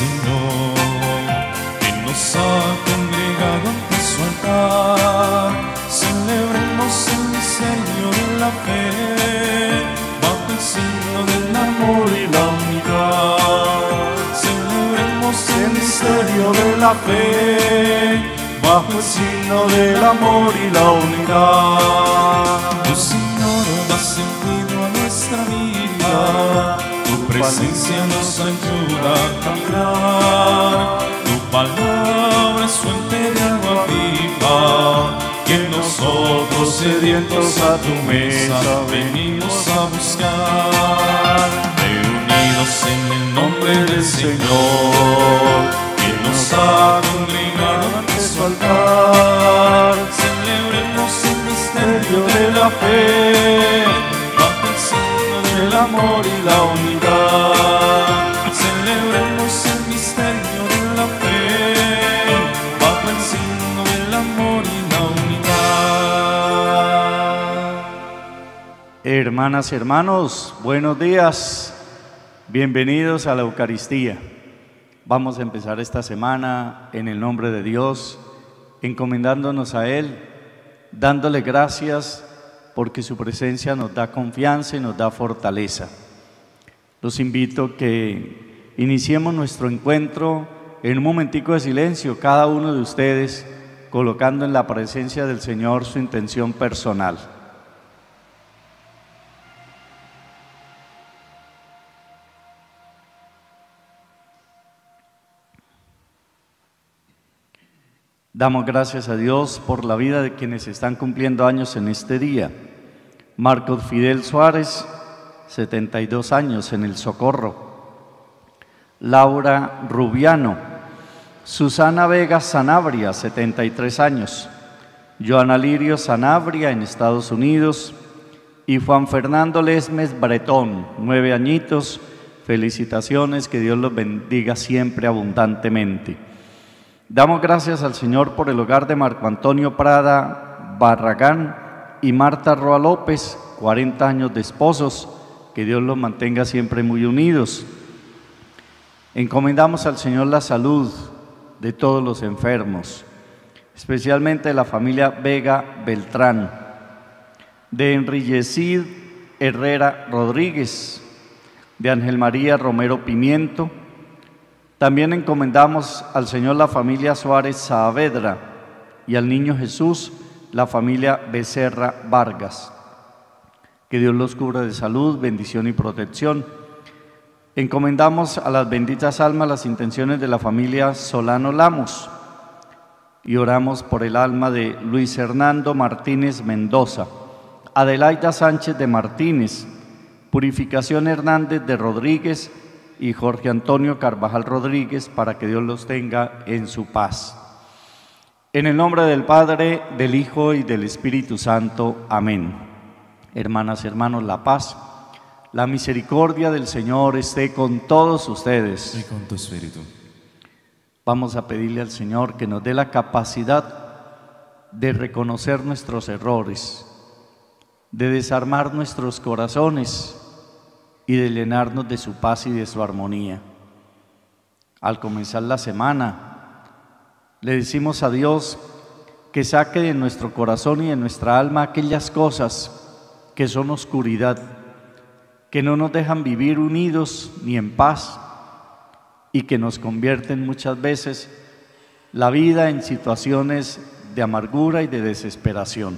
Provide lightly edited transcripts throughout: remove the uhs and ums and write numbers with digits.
Señor, que nos ha congregado ante su altar. Celebremos el misterio de la fe, bajo el signo del amor y la unidad. Celebremos el misterio de la fe, bajo el signo del amor y la unidad. Tu Señor da sentido a nuestra vida, tu presencia nos ayuda a caminar. Tu palabra es fuente de agua viva, que nosotros sedientos a tu mesa venimos a buscar. Reunidos en el nombre del Señor, que nos ha congregado ante su altar. Celebremos el misterio de la fe, bajo el signo del amor y la unidad. Celebremos el misterio de la fe, bajo el signo del amor y la unidad. Hermanas y hermanos, buenos días, bienvenidos a la Eucaristía. Vamos a empezar esta semana en el nombre de Dios, encomendándonos a Él, dándole gracias porque su presencia nos da confianza y nos da fortaleza. Los invito a que iniciemos nuestro encuentro en un momentico de silencio, cada uno de ustedes colocando en la presencia del Señor su intención personal. Damos gracias a Dios por la vida de quienes están cumpliendo años en este día. Marcos Fidel Suárez, 72 años en El Socorro. Laura Rubiano. Susana Vega Sanabria, 73 años. Joana Lirio Sanabria en Estados Unidos. Y Juan Fernando Lesmes Bretón, 9 añitos. Felicitaciones, que Dios los bendiga siempre abundantemente. Damos gracias al Señor por el hogar de Marco Antonio Prada Barragán y Marta Roa López, 40 años de esposos, que Dios los mantenga siempre muy unidos. Encomendamos al Señor la salud de todos los enfermos, especialmente de la familia Vega Beltrán, de Enrillecid Herrera Rodríguez, de Ángel María Romero Pimiento. También encomendamos al Señor la familia Suárez Saavedra y al Niño Jesús la familia Becerra Vargas. Que Dios los cubra de salud, bendición y protección. Encomendamos a las benditas almas las intenciones de la familia Solano Lamos y oramos por el alma de Luis Hernando Martínez Mendoza, Adelaida Sánchez de Martínez, Purificación Hernández de Rodríguez y Jorge Antonio Carvajal Rodríguez, para que Dios los tenga en su paz. En el nombre del Padre, del Hijo y del Espíritu Santo. Amén. Hermanas y hermanos, la paz, la misericordia del Señor esté con todos ustedes. Y con tu espíritu. Vamos a pedirle al Señor que nos dé la capacidad de reconocer nuestros errores, de desarmar nuestros corazones y de llenarnos de su paz y de su armonía. Al comenzar la semana, le decimos a Dios que saque de nuestro corazón y de nuestra alma aquellas cosas que son oscuridad, que no nos dejan vivir unidos ni en paz y que nos convierten muchas veces la vida en situaciones de amargura y de desesperación.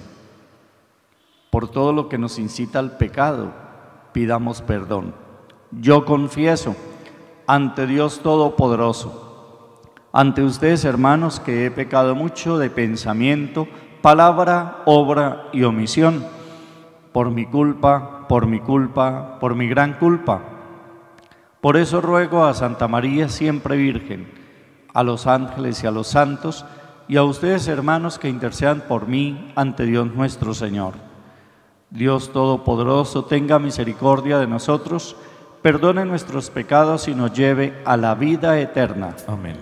Por todo lo que nos incita al pecado, pidamos perdón. Yo confieso ante Dios Todopoderoso, ante ustedes, hermanos, que he pecado mucho de pensamiento, palabra, obra y omisión, por mi culpa, por mi gran culpa. Por eso ruego a Santa María siempre Virgen, a los ángeles y a los santos, y a ustedes, hermanos, que intercedan por mí ante Dios nuestro Señor. Dios Todopoderoso tenga misericordia de nosotros, perdone nuestros pecados y nos lleve a la vida eterna. Amén.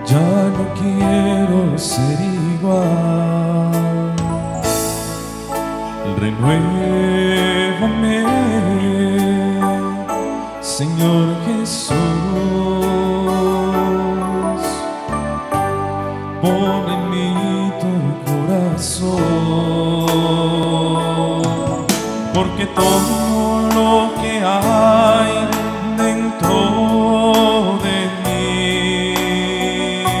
Ya no quiero ser igual. Renuévame, Señor Jesús. Pon en mí tu corazón, porque todo lo que hay dentro de mí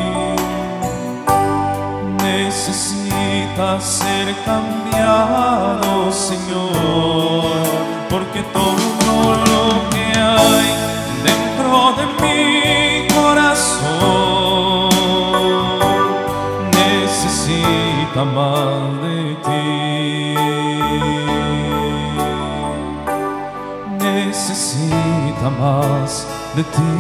necesita ser cambiado, Señor, porque todo lo que hay dentro de mi corazón necesita más de ti, necesita más de ti.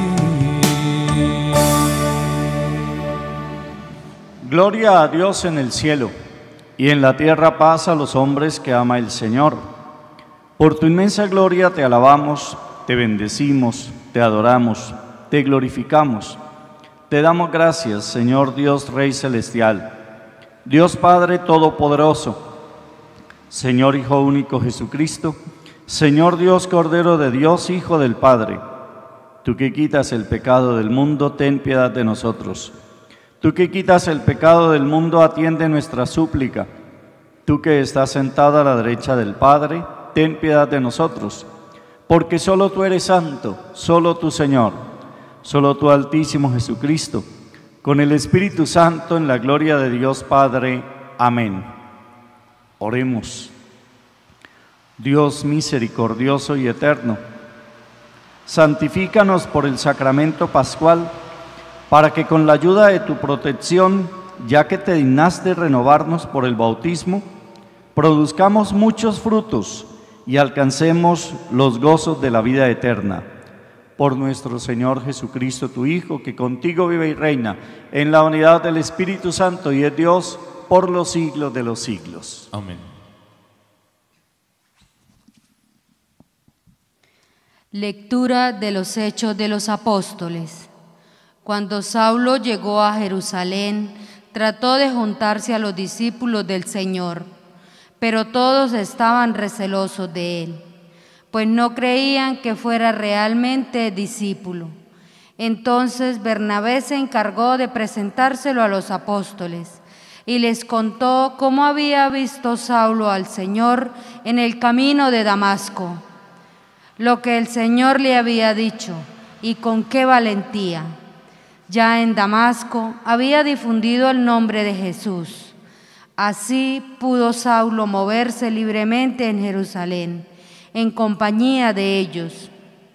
Gloria a Dios en el cielo, y en la tierra paz a los hombres que ama el Señor. Por tu inmensa gloria te alabamos, te bendecimos, te adoramos, te glorificamos. Te damos gracias, Señor Dios Rey Celestial, Dios Padre Todopoderoso, Señor Hijo único Jesucristo, Señor Dios Cordero de Dios, Hijo del Padre. Tú que quitas el pecado del mundo, ten piedad de nosotros. Tú que quitas el pecado del mundo, atiende nuestra súplica. Tú que estás sentado a la derecha del Padre, ten piedad de nosotros. Porque solo tú eres santo, solo tú, Señor, solo tú, Altísimo Jesucristo, con el Espíritu Santo, en la gloria de Dios Padre. Amén. Oremos. Dios misericordioso y eterno, santifícanos por el sacramento pascual, para que con la ayuda de tu protección, ya que te dignaste renovarnos por el bautismo, produzcamos muchos frutos y alcancemos los gozos de la vida eterna. Por nuestro Señor Jesucristo, tu Hijo, que contigo vive y reina en la unidad del Espíritu Santo y es Dios por los siglos de los siglos. Amén. Lectura de los Hechos de los Apóstoles. Cuando Saulo llegó a Jerusalén, trató de juntarse a los discípulos del Señor, pero todos estaban recelosos de él, pues no creían que fuera realmente discípulo. Entonces Bernabé se encargó de presentárselo a los apóstoles y les contó cómo había visto Saulo al Señor en el camino de Damasco, lo que el Señor le había dicho y con qué valentía. Ya en Damasco había difundido el nombre de Jesús. Así pudo Saulo moverse libremente en Jerusalén, en compañía de ellos.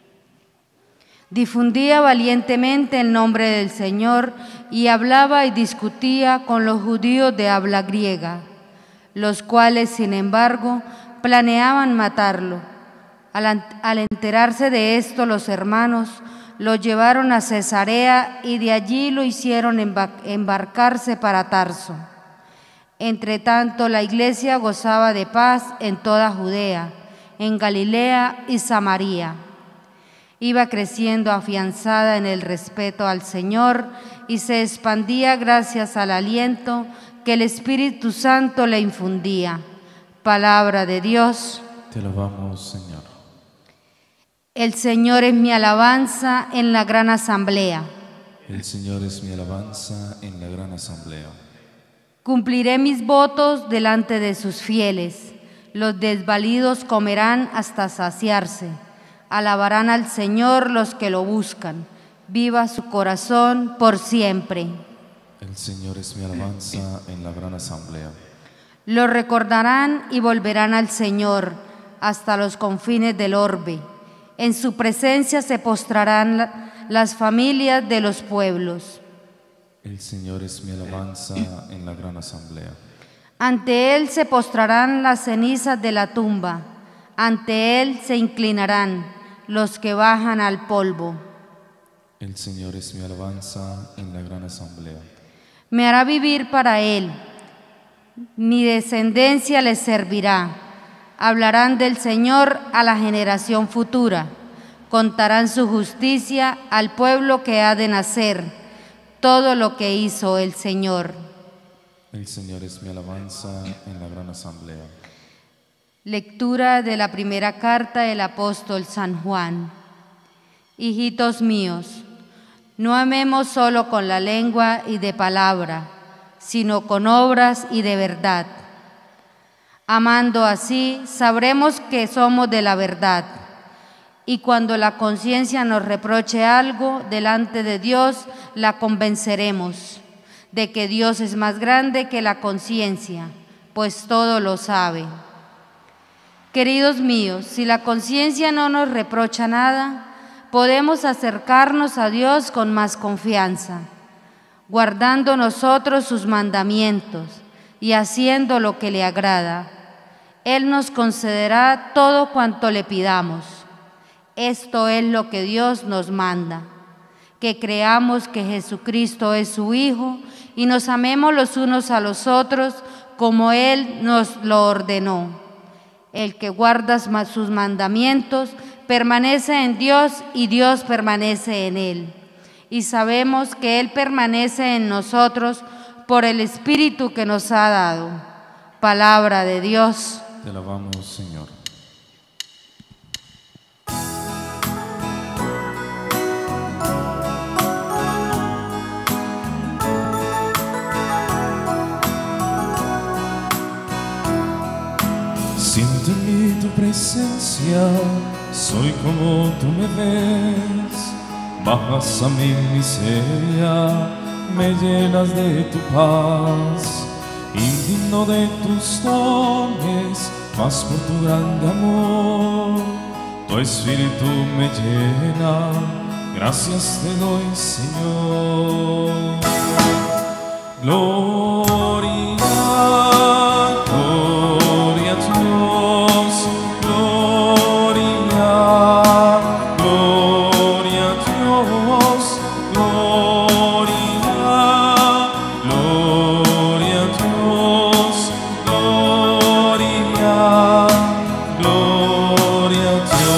Difundía valientemente el nombre del Señor y hablaba y discutía con los judíos de habla griega, los cuales, sin embargo, planeaban matarlo. Al enterarse de esto, los hermanos lo llevaron a Cesarea y de allí lo hicieron embarcarse para Tarso. Entretanto, la iglesia gozaba de paz en toda Judea, en Galilea y Samaria. Iba creciendo afianzada en el respeto al Señor y se expandía gracias al aliento que el Espíritu Santo le infundía. Palabra de Dios. Te alabamos, Señor. El Señor es mi alabanza en la gran asamblea. El Señor es mi alabanza en la gran asamblea. Cumpliré mis votos delante de sus fieles. Los desvalidos comerán hasta saciarse. Alabarán al Señor los que lo buscan. Viva su corazón por siempre. El Señor es mi alabanza en la gran asamblea. Lo recordarán y volverán al Señor hasta los confines del orbe. En su presencia se postrarán las familias de los pueblos. El Señor es mi alabanza en la gran asamblea. Ante Él se postrarán las cenizas de la tumba. Ante Él se inclinarán los que bajan al polvo. El Señor es mi alabanza en la gran asamblea. Me hará vivir para Él. Mi descendencia les servirá. Hablarán del Señor a la generación futura. Contarán su justicia al pueblo que ha de nacer, todo lo que hizo el Señor. El Señor es mi alabanza en la gran asamblea. Lectura de la primera carta del apóstol San Juan. Hijitos míos, no amemos solo con la lengua y de palabra, sino con obras y de verdad. Amando así, sabremos que somos de la verdad, y cuando la conciencia nos reproche algo delante de Dios, la convenceremos de que Dios es más grande que la conciencia, pues todo lo sabe. Queridos míos, si la conciencia no nos reprocha nada, podemos acercarnos a Dios con más confianza, guardando nosotros sus mandamientos y haciendo lo que le agrada. Él nos concederá todo cuanto le pidamos. Esto es lo que Dios nos manda, que creamos que Jesucristo es su Hijo y nos amemos los unos a los otros como Él nos lo ordenó. El que guarda sus mandamientos permanece en Dios y Dios permanece en él. Y sabemos que Él permanece en nosotros por el Espíritu que nos ha dado. Palabra de Dios. Te alabamos, Señor. Siento en mí tu presencia, soy como tú me ves. Bajas a mi miseria, me llenas de tu paz. Indigno de tus dones, mas por tu grande amor, tu espíritu me llena. Gracias te doy, Señor. Gloria, gloria a Dios. Gloria, gloria a Dios. Gloria, gloria a Dios. Gloria, gloria a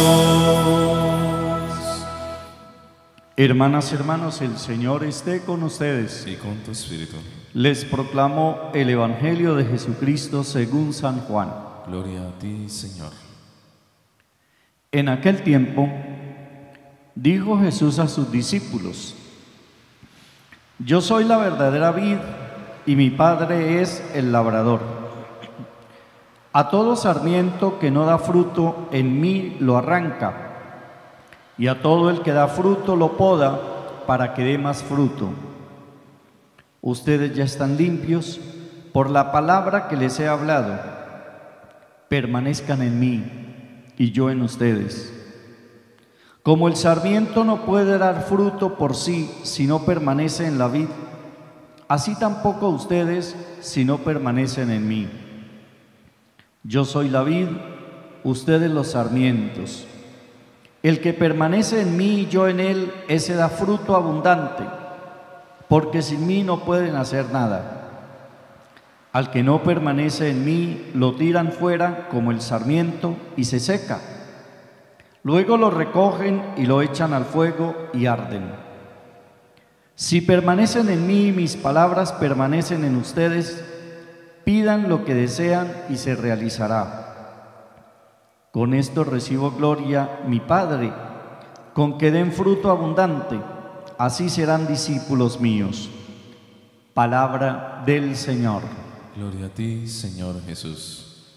Dios. Hermanas y hermanos, el Señor esté con ustedes. Y con tu espíritu. Les proclamo el Evangelio de Jesucristo según San Juan. Gloria a ti, Señor. En aquel tiempo, dijo Jesús a sus discípulos: Yo soy la verdadera vid y mi Padre es el labrador. A todo sarmiento que no da fruto en mí lo arranca, y a todo el que da fruto lo poda para que dé más fruto. Ustedes ya están limpios por la palabra que les he hablado. Permanezcan en mí y yo en ustedes. Como el sarmiento no puede dar fruto por sí si no permanece en la vid, así tampoco ustedes si no permanecen en mí. Yo soy la vid, ustedes los sarmientos. El que permanece en mí y yo en él, ese da fruto abundante, porque sin mí no pueden hacer nada. Al que no permanece en mí, lo tiran fuera como el sarmiento y se seca. Luego lo recogen y lo echan al fuego y arden. Si permanecen en mí y mis palabras permanecen en ustedes, pidan lo que desean y se realizará. Con esto recibo gloria mi Padre, con que den fruto abundante. Así serán discípulos míos. Palabra del Señor. Gloria a ti, Señor Jesús.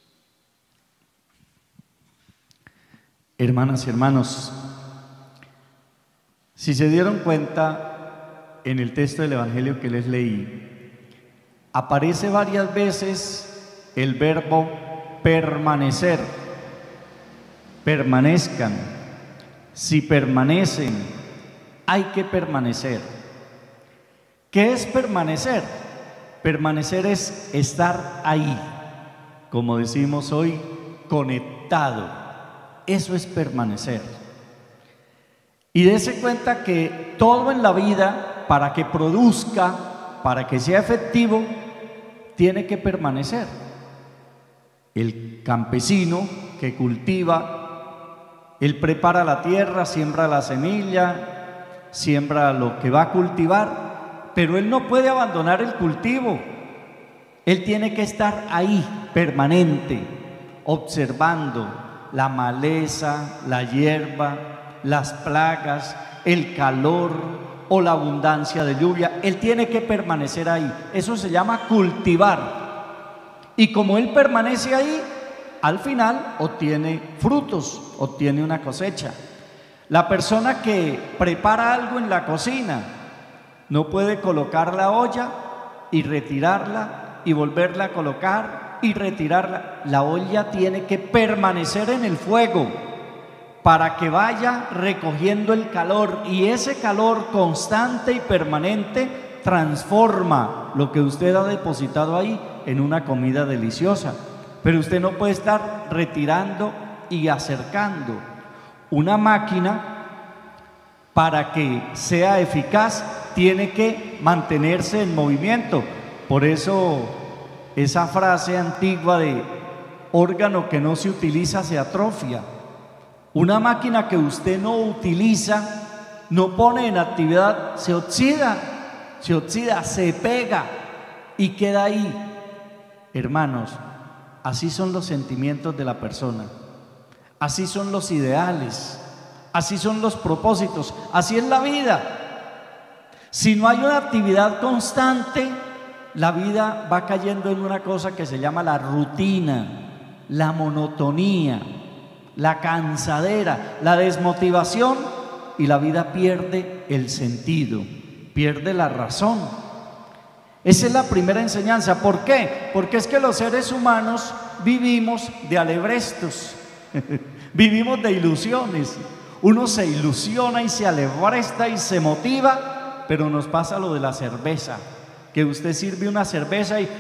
Hermanas y hermanos, si se dieron cuenta, en el texto del Evangelio que les leí, aparece varias veces el verbo permanecer. Permanezcan. Si permanecen, hay que permanecer. ¿Qué es permanecer? Permanecer es estar ahí, como decimos hoy, conectado. Eso es permanecer. Y dése cuenta que todo en la vida, para que produzca, para que sea efectivo, tiene que permanecer. El campesino que cultiva, él prepara la tierra, siembra la semilla, siembra lo que va a cultivar pero él no puede abandonar el cultivo. Él tiene que estar ahí, permanente, observando la maleza, la hierba, las plagas, el calor o la abundancia de lluvia. Él tiene que permanecer ahí. Eso se llama cultivar. Y como él permanece ahí, al final obtiene frutos, obtiene una cosecha. La persona que prepara algo en la cocina no puede colocar la olla y retirarla y volverla a colocar y retirarla. La olla tiene que permanecer en el fuego para que vaya recogiendo el calor, y ese calor constante y permanente transforma lo que usted ha depositado ahí en una comida deliciosa. Pero usted no puede estar retirando y acercando. Una máquina, para que sea eficaz, tiene que mantenerse en movimiento. Por eso esa frase antigua de órgano que no se utiliza se atrofia. Una máquina que usted no utiliza, no pone en actividad, se oxida, se pega y queda ahí. Hermanos, así son los sentimientos de la persona, así son los ideales, así son los propósitos, así es la vida. Si no hay una actividad constante, la vida va cayendo en una cosa que se llama la rutina, la monotonía, la cansadera, la desmotivación, y la vida pierde el sentido, pierde la razón. Esa es la primera enseñanza. ¿Por qué? Porque es que los seres humanos vivimos de alebrestos, vivimos de ilusiones. Uno se ilusiona y se alebresta y se motiva, pero nos pasa lo de la cerveza, que usted sirve una cerveza y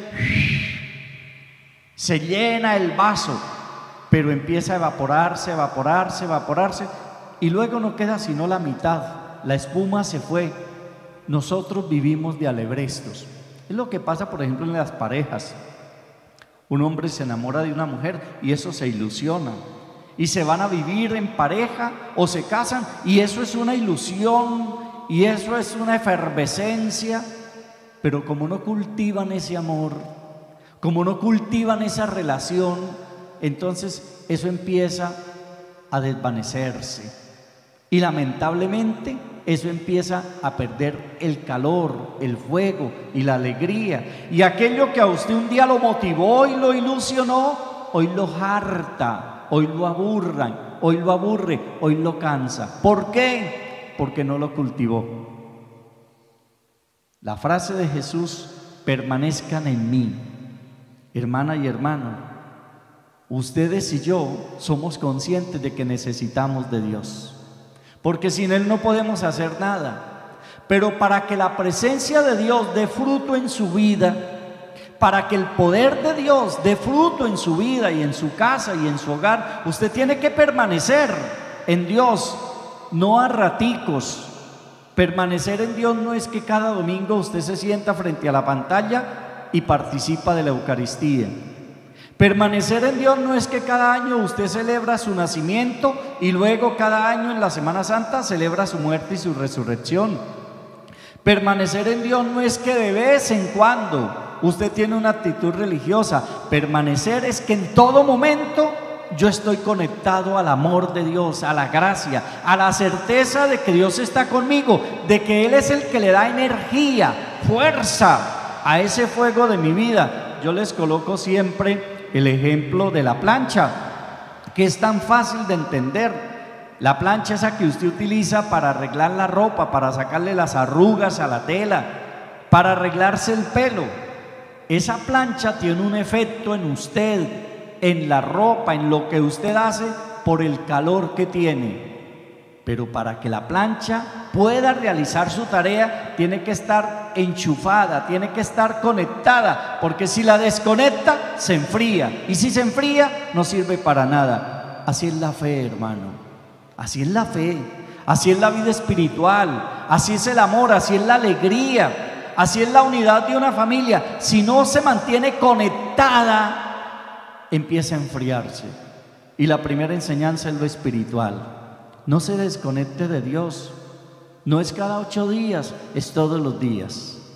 se llena el vaso, pero empieza a evaporarse, y luego no queda sino la mitad, la espuma se fue. Nosotros vivimos de alebrestos. Es lo que pasa, por ejemplo, en las parejas. Un hombre se enamora de una mujer y eso se ilusiona, y se van a vivir en pareja o se casan, y eso es una ilusión y eso es una efervescencia. Pero como no cultivan ese amor, como no cultivan esa relación, entonces eso empieza a desvanecerse, y lamentablemente eso empieza a perder el calor, el fuego y la alegría, y aquello que a usted un día lo motivó y lo ilusionó, hoy lo harta, hoy lo aburran, hoy lo aburre, hoy lo cansa. ¿Por qué? Porque no lo cultivó. La frase de Jesús, permanezcan en mí. Hermana y hermano, ustedes y yo somos conscientes de que necesitamos de Dios, porque sin Él no podemos hacer nada. Pero para que la presencia de Dios dé fruto en su vida, para que el poder de Dios dé fruto en su vida y en su casa y en su hogar, usted tiene que permanecer en Dios, no a raticos. Permanecer en Dios no es que cada domingo usted se sienta frente a la pantalla y participa de la Eucaristía. Permanecer en Dios no es que cada año usted celebra su nacimiento y luego cada año en la Semana Santa celebra su muerte y su resurrección. Permanecer en Dios no es que de vez en cuando usted tiene una actitud religiosa. Permanecer es que en todo momento yo estoy conectado al amor de Dios, a la gracia, a la certeza de que Dios está conmigo, de que Él es el que le da energía, fuerza a ese fuego de mi vida. Yo les coloco siempre el ejemplo de la plancha, que es tan fácil de entender. La plancha esa que usted utiliza para arreglar la ropa, para sacarle las arrugas a la tela, para arreglarse el pelo. Esa plancha tiene un efecto en usted, en la ropa, en lo que usted hace, por el calor que tiene. Pero para que la plancha pueda realizar su tarea, tiene que estar enchufada, tiene que estar conectada, porque si la desconecta, se enfría, y si se enfría, no sirve para nada. Así es la fe, hermano, así es la fe, así es la vida espiritual, así es el amor, así es la alegría, así es la unidad de una familia. Si no se mantiene conectada, empieza a enfriarse. Y la primera enseñanza es lo espiritual. No se desconecte de Dios. No es cada 8 días, es todos los días.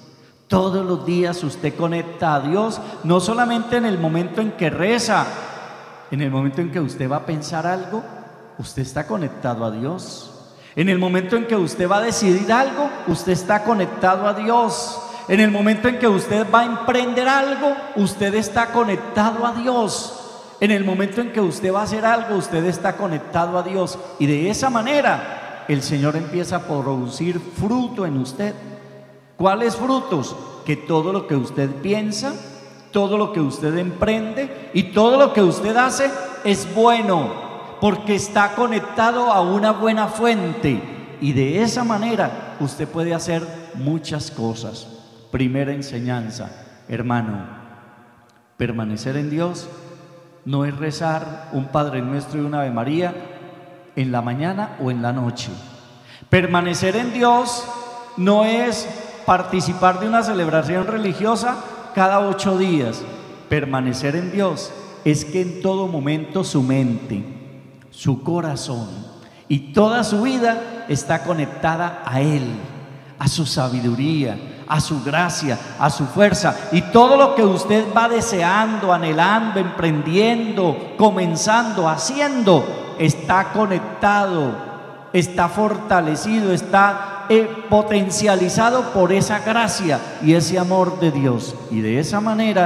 Todos los días usted conecta a Dios, no solamente en el momento en que reza, en el momento en que usted va a pensar algo, usted está conectado a Dios. En el momento en que usted va a decidir algo, usted está conectado a Dios. En el momento en que usted va a emprender algo, usted está conectado a Dios. En el momento en que usted va a hacer algo, usted está conectado a Dios. Y de esa manera, el Señor empieza a producir fruto en usted. ¿Cuáles frutos? Que todo lo que usted piensa, todo lo que usted emprende y todo lo que usted hace es bueno, porque está conectado a una buena fuente. Y de esa manera usted puede hacer muchas cosas. Primera enseñanza, hermano, permanecer en Dios no es rezar un Padre Nuestro y una Ave María en la mañana o en la noche. Permanecer en Dios no es participar de una celebración religiosa cada 8 días. Permanecer en Dios es que en todo momento su mente, su corazón y toda su vida está conectada a Él, a su sabiduría, a su gracia, a su fuerza. Y todo lo que usted va deseando, anhelando, emprendiendo, comenzando, haciendo, está conectado, está fortalecido, está potencializado por esa gracia y ese amor de Dios. Y de esa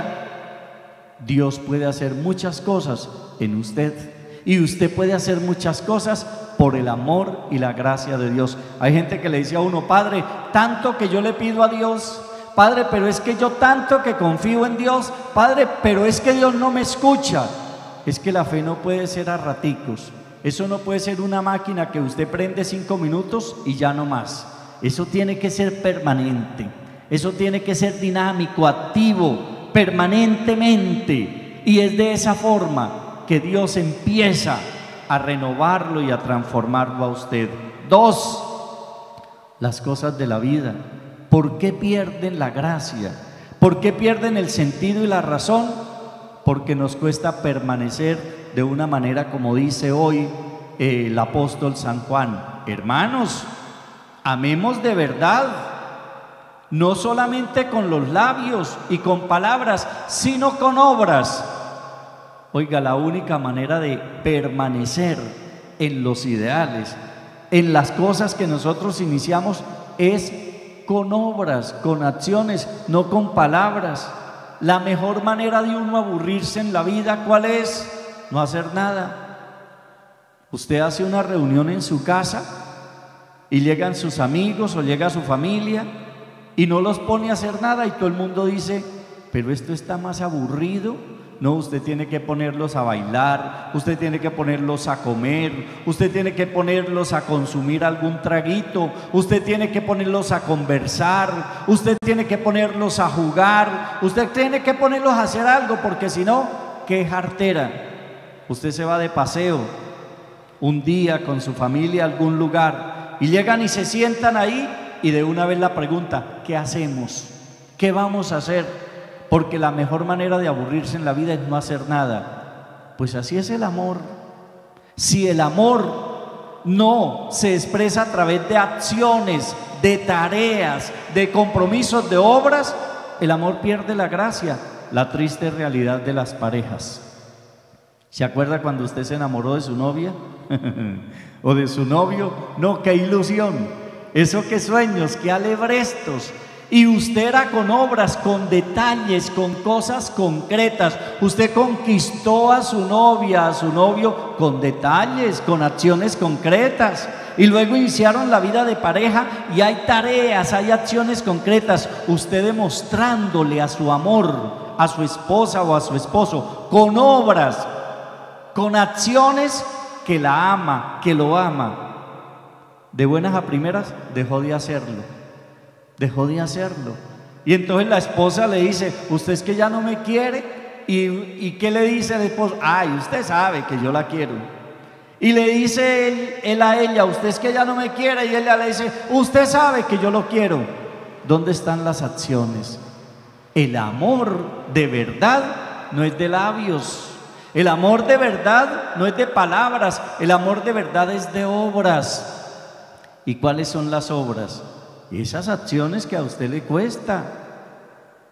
manera Dios puede hacer muchas cosas en usted, y usted puede hacer muchas cosas por el amor y la gracia de Dios. Hay gente que le dice a uno: Padre, tanto que yo le pido a Dios, Padre, pero es que yo tanto que confío en Dios, Padre, pero es que Dios no me escucha. Es que la fe no puede ser a raticos. Eso no puede ser una máquina que usted prende 5 minutos y ya no más. Eso tiene que ser permanente. Eso tiene que ser dinámico, activo, permanentemente. Y es de esa forma que Dios empieza a renovarlo y a transformarlo a usted. 2, las cosas de la vida. ¿Por qué pierden la gracia? ¿Por qué pierden el sentido y la razón? Porque nos cuesta permanecer de una manera como dice hoy el apóstol San Juan. Hermanos, amemos de verdad, no solamente con los labios y con palabras, sino con obras. Oiga, la única manera de permanecer en los ideales, en las cosas que nosotros iniciamos, es con obras, con acciones, no con palabras. La mejor manera de uno aburrirse en la vida, ¿cuál es? No hacer nada. Usted hace una reunión en su casa y llegan sus amigos o llega su familia y no los pone a hacer nada, y todo el mundo dice: pero esto está más aburrido. No, usted tiene que ponerlos a bailar, usted tiene que ponerlos a comer, usted tiene que ponerlos a consumir algún traguito, usted tiene que ponerlos a conversar, usted tiene que ponerlos a jugar, usted tiene que ponerlos a hacer algo, porque si no, qué jartera. Usted se va de paseo un día con su familia a algún lugar y llegan y se sientan ahí y de una vez la pregunta: ¿qué hacemos? ¿Qué vamos a hacer? Porque la mejor manera de aburrirse en la vida es no hacer nada. Pues así es el amor. Si el amor no se expresa a través de acciones, de tareas, de compromisos, de obras, el amor pierde la gracia. La triste realidad de las parejas. ¿Se acuerda cuando usted se enamoró de su novia? ¿O de su novio? No, qué ilusión. Eso, qué sueños, qué alebrestos. Y usted era con obras, con detalles, con cosas concretas. Usted conquistó a su novia, a su novio, con detalles, con acciones concretas. Y luego iniciaron la vida de pareja y hay tareas, hay acciones concretas. Usted demostrándole a su amor, a su esposa o a su esposo, con obras, con acciones, que la ama, que lo ama. De buenas a primeras dejó de hacerlo. Dejó de hacerlo. Y entonces la esposa le dice: usted es que ya no me quiere. ¿Y qué le dice el esposo? Ay, usted sabe que yo la quiero. Y le dice él a ella: usted es que ya no me quiere. Y ella le dice: usted sabe que yo lo quiero. ¿Dónde están las acciones? El amor de verdad no es de labios. El amor de verdad no es de palabras. El amor de verdad es de obras. ¿Y cuáles son las obras? Esas acciones que a usted le cuesta,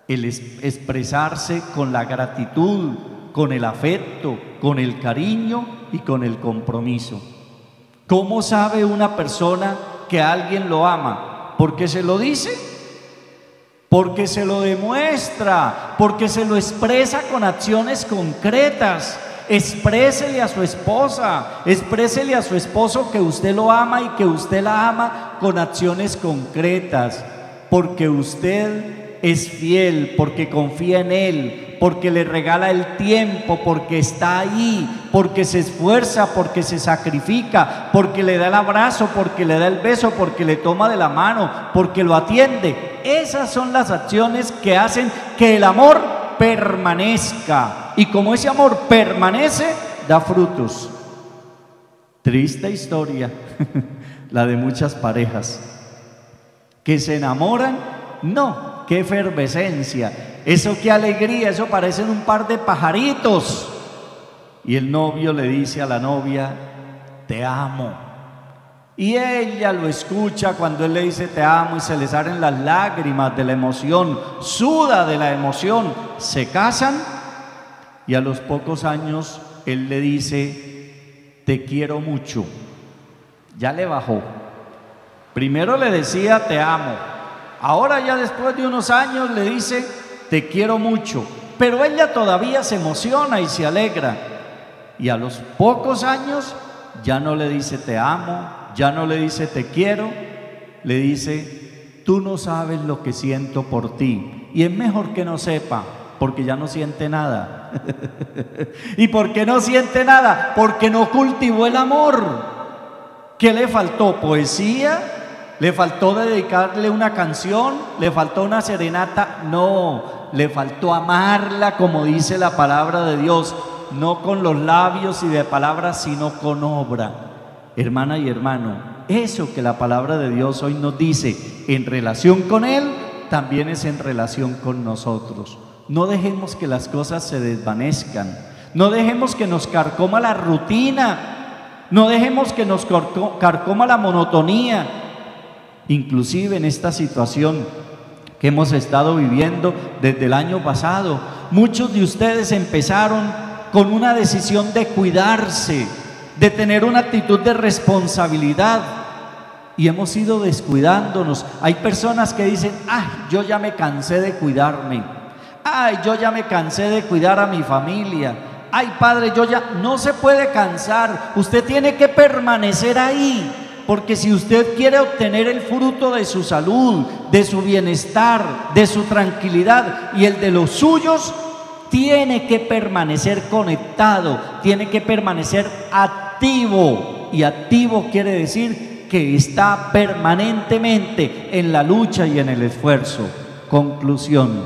el expresarse con la gratitud, con el afecto, con el cariño y con el compromiso. ¿Cómo sabe una persona que alguien lo ama? ¿Porque se lo dice? Porque se lo demuestra, porque se lo expresa con acciones concretas. Exprésele a su esposa, exprésele a su esposo que usted lo ama y que usted la ama con acciones concretas, porque usted es fiel, porque confía en él, porque le regala el tiempo, porque está ahí, porque se esfuerza, porque se sacrifica, porque le da el abrazo, porque le da el beso, porque le toma de la mano, porque lo atiende. Esas son las acciones que hacen que el amor permanezca, y como ese amor permanece, da frutos. Triste historia la de muchas parejas que se enamoran. No, qué efervescencia, eso qué alegría, eso parecen un par de pajaritos, y el novio le dice a la novia: te amo, y ella lo escucha cuando él le dice te amo y se le salen las lágrimas de la emoción, suda de la emoción. Se casan y a los pocos años él le dice te quiero mucho. Ya le bajó. Primero le decía te amo, ahora ya después de unos años le dice te quiero mucho, pero ella todavía se emociona y se alegra, y a los pocos años ya no le dice te amo, ya no le dice te quiero, le dice tú no sabes lo que siento por ti. Y es mejor que no sepa, porque ya no siente nada. ¿Y por qué no siente nada? Porque no cultivó el amor. ¿Qué le faltó? ¿Poesía? ¿Le faltó dedicarle una canción? ¿Le faltó una serenata? No, le faltó amarla como dice la palabra de Dios, no con los labios y de palabras, sino con obra. Hermana y hermano, eso que la palabra de Dios hoy nos dice en relación con Él, también es en relación con nosotros. No dejemos que las cosas se desvanezcan, no dejemos que nos carcoma la rutina, no dejemos que nos carcoma la monotonía. Inclusive en esta situación que hemos estado viviendo desde el año pasado, muchos de ustedes empezaron con una decisión de cuidarse, de tener una actitud de responsabilidad, y hemos ido descuidándonos. Hay personas que dicen: ay, yo ya me cansé de cuidarme, ay, yo ya me cansé de cuidar a mi familia, ay, padre, yo ya... No se puede cansar, usted tiene que permanecer ahí, porque si usted quiere obtener el fruto de su salud, de su bienestar, de su tranquilidad y el de los suyos, tiene que permanecer conectado, tiene que permanecer activo, y activo quiere decir que está permanentemente en la lucha y en el esfuerzo. Conclusión: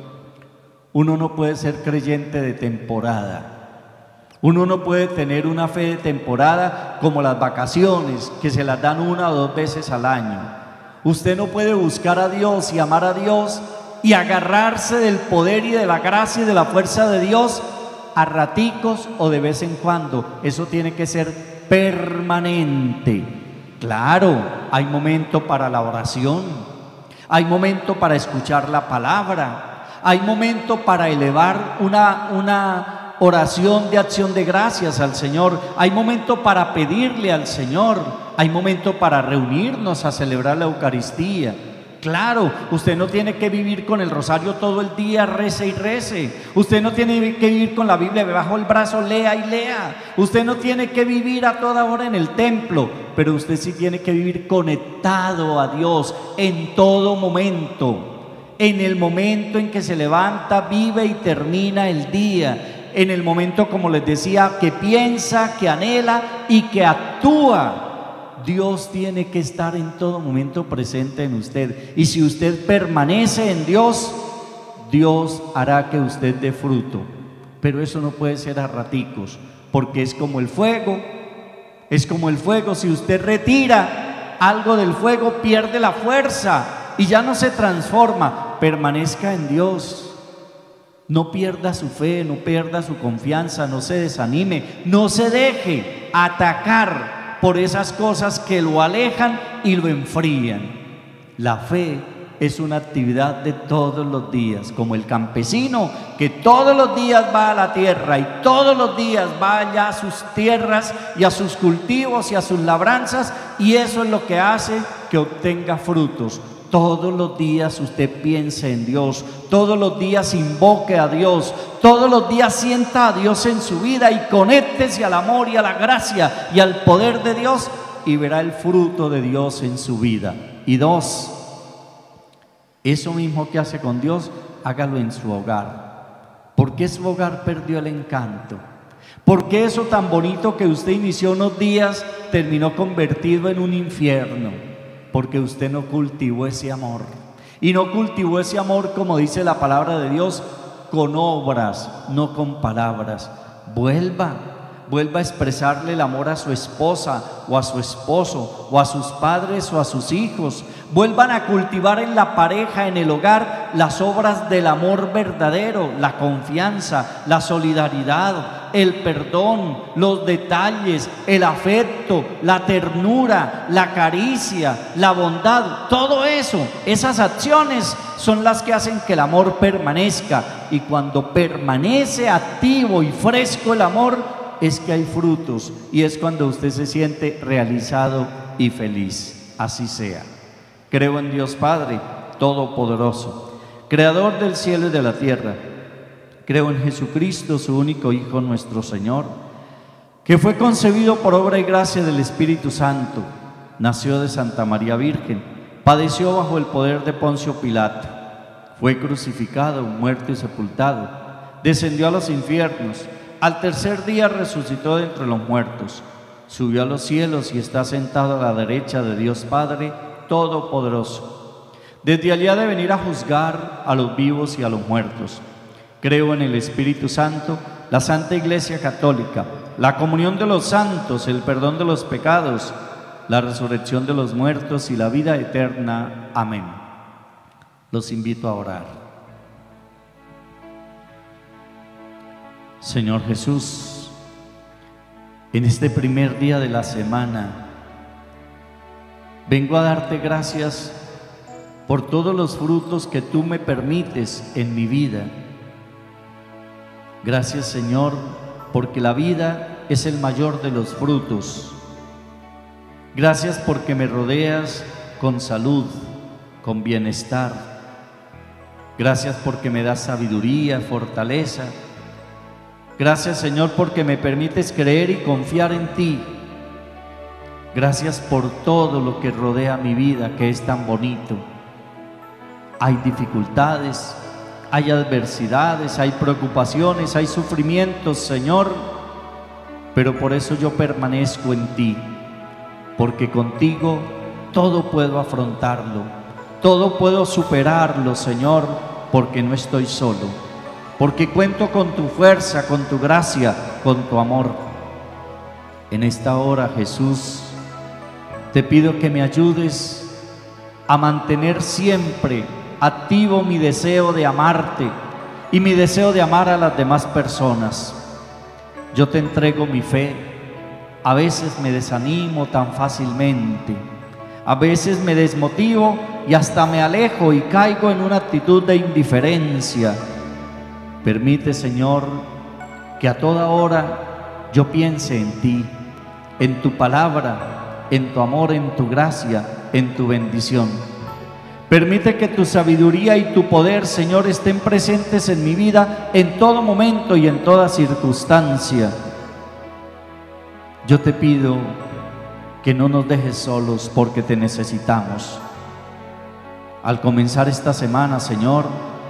uno no puede ser creyente de temporada. Uno no puede tener una fe de temporada como las vacaciones, que se las dan 1 o 2 veces al año. Usted no puede buscar a Dios y amar a Dios y agarrarse del poder y de la gracia y de la fuerza de Dios a raticos o de vez en cuando. Eso tiene que ser permanente. Claro, hay momento para la oración, hay momento para escuchar la palabra, hay momento para elevar una oración de acción de gracias al Señor, hay momento para pedirle al Señor, hay momento para reunirnos a celebrar la Eucaristía. Claro, usted no tiene que vivir con el rosario todo el día, rece y rece. Usted no tiene que vivir con la Biblia debajo del brazo, lea y lea. Usted no tiene que vivir a toda hora en el templo, pero usted sí tiene que vivir conectado a Dios en todo momento. En el momento en que se levanta, vive y termina el día. En el momento, como les decía, que piensa, que anhela y que actúa. Dios tiene que estar en todo momento presente en usted, y si usted permanece en Dios, Dios hará que usted dé fruto. Pero eso no puede ser a raticos, porque es como el fuego. Es como el fuego: si usted retira algo del fuego, pierde la fuerza y ya no se transforma. Permanezca en Dios, no pierda su fe, no pierda su confianza, no se desanime, no se deje atacar por esas cosas que lo alejan y lo enfrían. La fe es una actividad de todos los días, como el campesino que todos los días va a la tierra y todos los días va allá a sus tierras y a sus cultivos y a sus labranzas, y eso es lo que hace que obtenga frutos. Todos los días usted piense en Dios, todos los días invoque a Dios, todos los días sienta a Dios en su vida y conéctese al amor y a la gracia y al poder de Dios, y verá el fruto de Dios en su vida. Y dos, eso mismo que hace con Dios, hágalo en su hogar. ¿Por qué su hogar perdió el encanto? ¿Por qué eso tan bonito que usted inició unos días terminó convertido en un infierno? Porque usted no cultivó ese amor. Y no cultivó ese amor, como dice la palabra de Dios, con obras, no con palabras. Vuelva a expresarle el amor a su esposa o a su esposo o a sus padres o a sus hijos. Vuelvan a cultivar en la pareja, en el hogar, las obras del amor verdadero, la confianza, la solidaridad, el perdón, los detalles, el afecto, la ternura, la caricia, la bondad. Todo eso, esas acciones son las que hacen que el amor permanezca, y cuando permanece activo y fresco el amor, es que hay frutos, y es cuando usted se siente realizado y feliz. Así sea. Creo en Dios Padre Todopoderoso, Creador del cielo y de la tierra. Creo en Jesucristo, su único Hijo, nuestro Señor, que fue concebido por obra y gracia del Espíritu Santo, nació de Santa María Virgen, padeció bajo el poder de Poncio Pilato, fue crucificado, muerto y sepultado, descendió a los infiernos, al tercer día resucitó de entre los muertos, subió a los cielos y está sentado a la derecha de Dios Padre Todopoderoso. Desde allí ha de venir a juzgar a los vivos y a los muertos. Creo en el Espíritu Santo, la Santa Iglesia Católica, la comunión de los santos, el perdón de los pecados, la resurrección de los muertos y la vida eterna. Amén. Los invito a orar. Señor Jesús, en este primer día de la semana, vengo a darte gracias por todos los frutos que tú me permites en mi vida. Gracias, Señor, porque la vida es el mayor de los frutos. Gracias porque me rodeas con salud, con bienestar. Gracias porque me das sabiduría, fortaleza. Gracias, Señor, porque me permites creer y confiar en ti. Gracias por todo lo que rodea mi vida, que es tan bonito. Hay dificultades, hay adversidades, hay preocupaciones, hay sufrimientos, Señor, pero por eso yo permanezco en ti, porque contigo todo puedo afrontarlo, todo puedo superarlo, Señor, porque no estoy solo, porque cuento con tu fuerza, con tu gracia, con tu amor. En esta hora, Jesús, te pido que me ayudes a mantener siempre activo mi deseo de amarte y mi deseo de amar a las demás personas. Yo te entrego mi fe. A veces me desanimo tan fácilmente, a veces me desmotivo y hasta me alejo y caigo en una actitud de indiferencia. Permite, Señor, que a toda hora yo piense en ti, en tu palabra, en tu amor, en tu gracia, en tu bendición. Permite que tu sabiduría y tu poder, Señor, estén presentes en mi vida en todo momento y en toda circunstancia. Yo te pido que no nos dejes solos, porque te necesitamos. Al comenzar esta semana, Señor,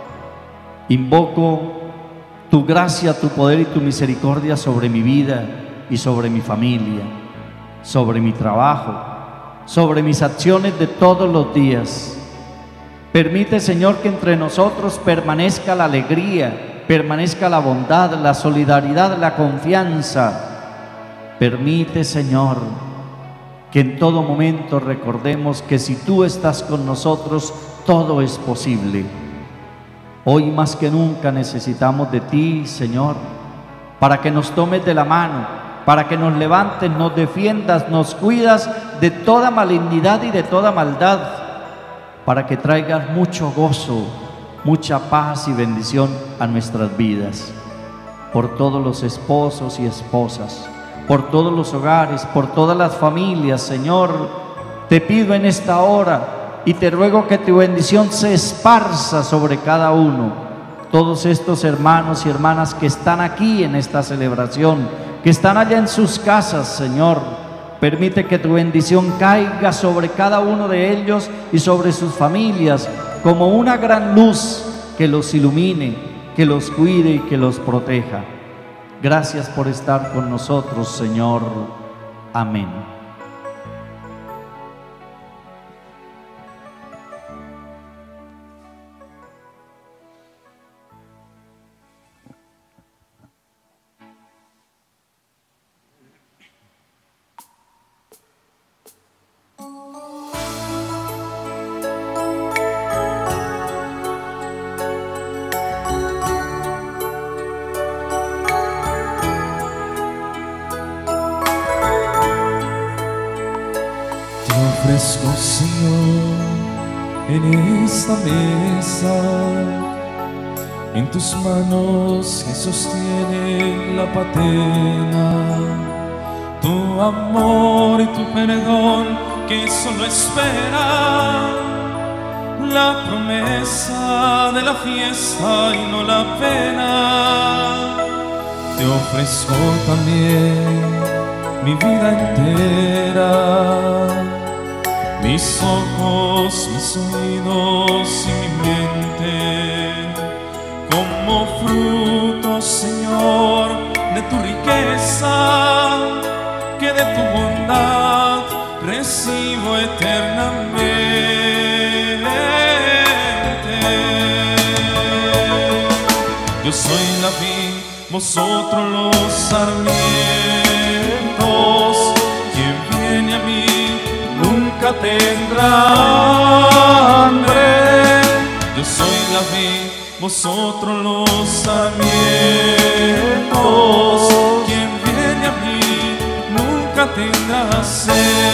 invoco tu gracia, tu poder y tu misericordia sobre mi vida y sobre mi familia, sobre mi trabajo, sobre mis acciones de todos los días. Permite, Señor, que entre nosotros permanezca la alegría, permanezca la bondad, la solidaridad, la confianza. Permite, Señor, que en todo momento recordemos que si tú estás con nosotros, todo es posible. Hoy más que nunca necesitamos de ti, Señor, para que nos tomes de la mano, para que nos levantes, nos defiendas, nos cuidas de toda malignidad y de toda maldad, para que traigas mucho gozo, mucha paz y bendición a nuestras vidas. Por todos los esposos y esposas, por todos los hogares, por todas las familias, Señor, te pido en esta hora y te ruego que tu bendición se esparza sobre cada uno. Todos estos hermanos y hermanas que están aquí en esta celebración, que están allá en sus casas, Señor, permite que tu bendición caiga sobre cada uno de ellos y sobre sus familias como una gran luz que los ilumine, que los cuide y que los proteja. Gracias por estar con nosotros, Señor. Amén. Ofrezco, Señor, en esta mesa, en tus manos que sostienen la patena, tu amor y tu perdón que solo espera la promesa de la fiesta y no la pena. Te ofrezco también mi vida entera, mis ojos, mis oídos y mi mente, como fruto, Señor, de tu riqueza, que de tu bondad recibo eternamente. Yo soy la vid, vosotros los sarmientos, quien viene a mí nunca tendrá hambre. Yo soy la vid, vosotros los sarmientos, quien viene a mí nunca tendrá sed.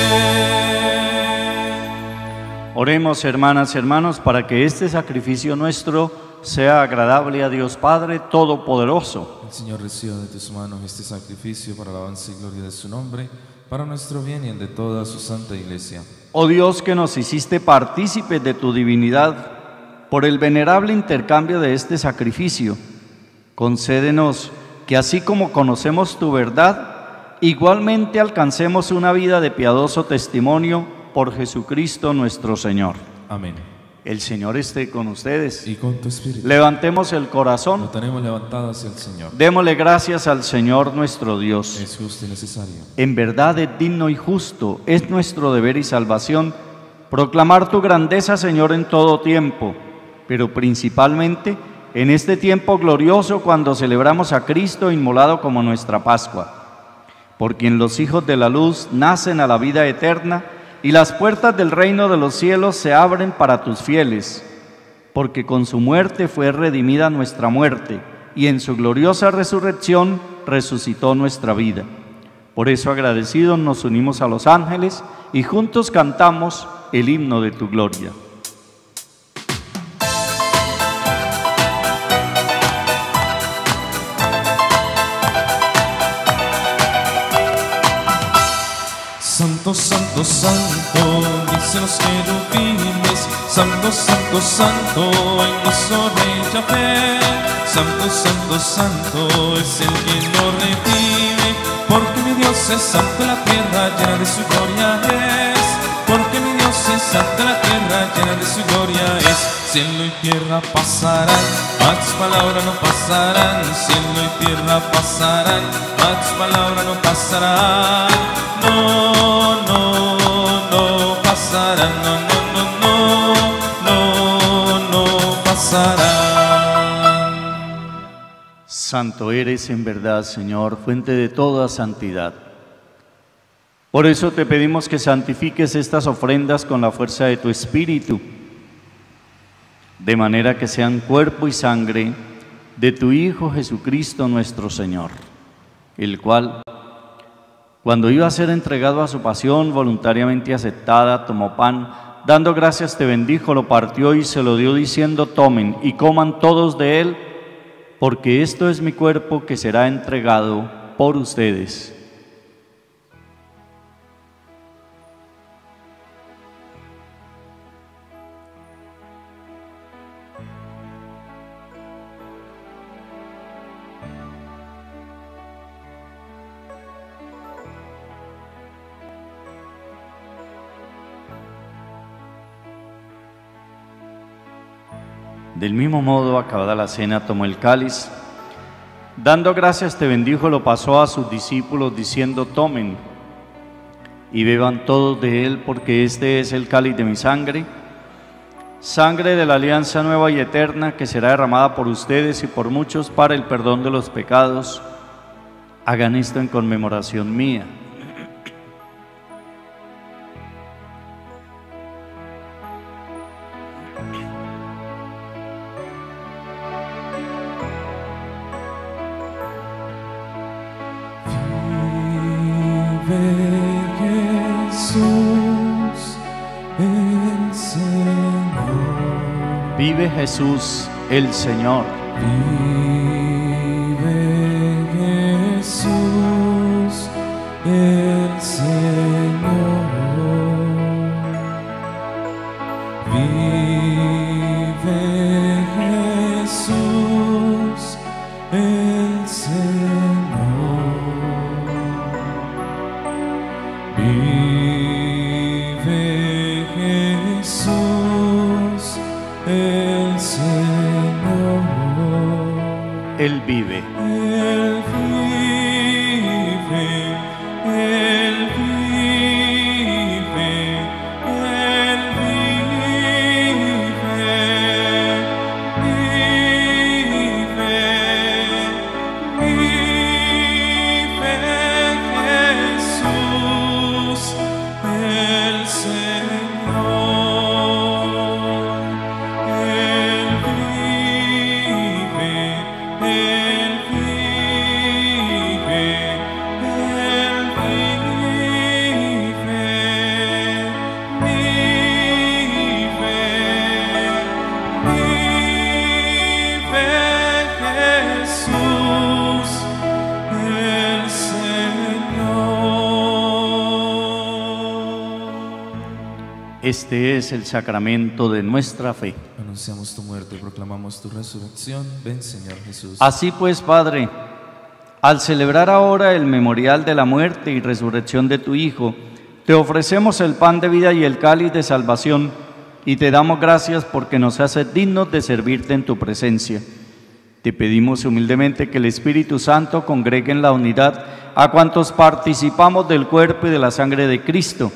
Oremos, hermanas y hermanos, para que este sacrificio nuestro sea agradable a Dios Padre Todopoderoso. El Señor reciba de tus manos este sacrificio para la alabanza y gloria de su nombre, para nuestro bien y el de toda su santa iglesia. Oh Dios, que nos hiciste partícipes de tu divinidad, por el venerable intercambio de este sacrificio, concédenos que así como conocemos tu verdad, igualmente alcancemos una vida de piadoso testimonio por Jesucristo nuestro Señor. Amén. El Señor esté con ustedes. Y con tu espíritu. Levantemos el corazón. Lo tenemos levantado hacia el Señor. Démosle gracias al Señor nuestro Dios. Es justo y necesario. En verdad es digno y justo, es nuestro deber y salvación proclamar tu grandeza, Señor, en todo tiempo, pero principalmente en este tiempo glorioso cuando celebramos a Cristo inmolado como nuestra Pascua, por quien los hijos de la luz nacen a la vida eterna y las puertas del reino de los cielos se abren para tus fieles, porque con su muerte fue redimida nuestra muerte y en su gloriosa resurrección resucitó nuestra vida. Por eso, agradecidos, nos unimos a los ángeles y juntos cantamos el himno de tu gloria. Santo, santo, santo, dicen los querubines, santo, santo, santo, el gozo de Yahvé. Santo, santo, santo, es el que nos redime, porque mi Dios es santo, la tierra llena de su gloria es. Porque mi Dios es santo, la tierra llena de su gloria es. Cielo y tierra pasarán, mas tus palabras no pasarán. Cielo y tierra pasarán, mas tus palabras no pasarán. No, no, no pasarán, no, no, no, no, no pasarán. Santo eres en verdad, Señor, fuente de toda santidad. Por eso te pedimos que santifiques estas ofrendas con la fuerza de tu Espíritu, de manera que sean cuerpo y sangre de tu Hijo Jesucristo nuestro Señor, el cual, cuando iba a ser entregado a su pasión voluntariamente aceptada, tomó pan, Dando gracias te bendijo, lo partió y se lo dio diciendo: tomen y coman todos de él, porque esto es mi cuerpo que será entregado por ustedes. Del mismo modo, acabada la cena, tomó el cáliz. Dando gracias te bendijo, lo pasó a sus discípulos diciendo: tomen y beban todos de él, porque este es el cáliz de mi sangre, sangre de la alianza nueva y eterna, que será derramada por ustedes y por muchos para el perdón de los pecados. Hagan esto en conmemoración mía. Vive Jesús el Señor. Vive Jesús el Señor. Vive Jesús el Señor. Vive Jesús el Señor. Él vive. Él vive, Él vive, Él vive, vive, vive Jesús el Señor. Él vive, Él vive, Él vive, vive Jesús el Señor. Este es el sacramento de nuestra fe. Anunciamos tu muerte, proclamamos tu resurrección. Ven, Señor Jesús. Así pues, Padre, al celebrar ahora el memorial de la muerte y resurrección de tu Hijo, te ofrecemos el pan de vida y el cáliz de salvación, y te damos gracias porque nos haces dignos de servirte en tu presencia. Te pedimos humildemente que el Espíritu Santo congregue en la unidad a cuantos participamos del cuerpo y de la sangre de Cristo.